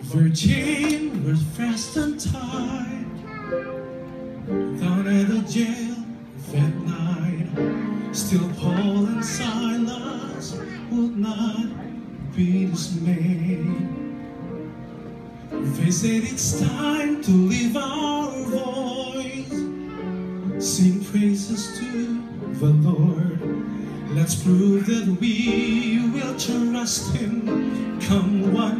Virgin was fast and tied down at the jail that night. Still Paul and Silas would not be dismayed. They said it's time to leave our voice, sing praises to the Lord. Let's prove that we will trust Him, come what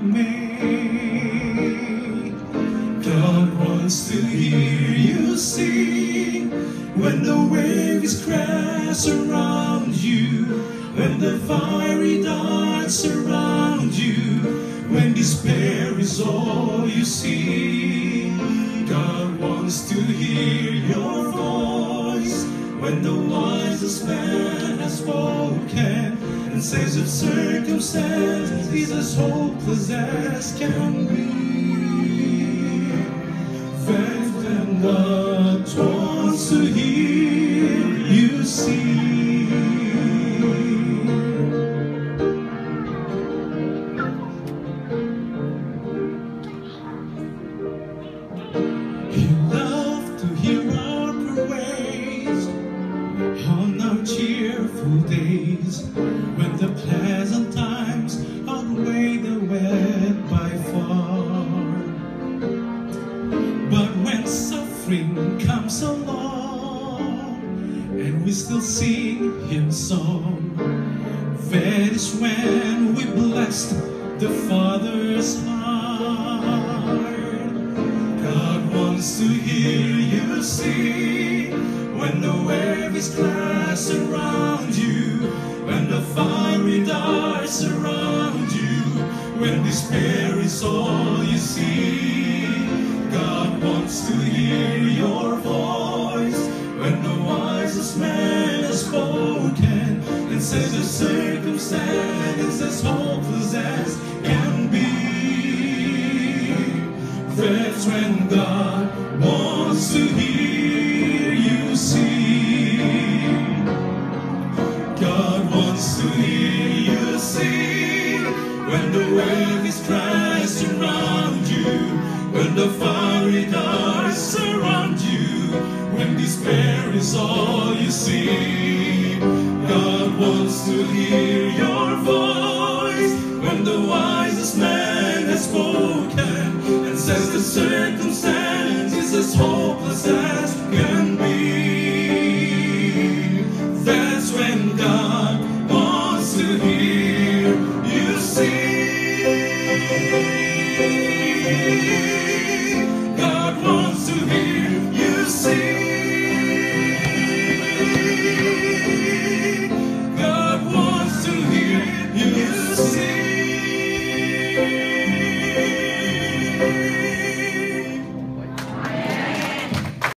may. God wants to hear you sing when the waves crash around you, when the fiery darts surround you, when despair is all you see. God wants to hear your voice when the wisest man has spoken and says if circumstance is as hopeless as can be. Then God wants to hear you sing. He loved to hear our praise on our cheerful days, when the pleasant times outweigh the wet by far. But when suffering comes along and we still sing His song, that is when we bless the Father's heart. God wants to hear you sing when the waves crash around you, when the fiery darts surround you, when despair is all you see. God wants to hear your voice when the wisest man has spoken and says the circumstance is as hopeless as can be. That's when God wants to hear you sing. God wants to hear you sing when the waves crash around you, when the fiery darts surround you, when despair is all you see. God wants to hear your voice when the wisest man has spoken and says the circumstance is as hopeless as can be. That's when God wants to hear you sing.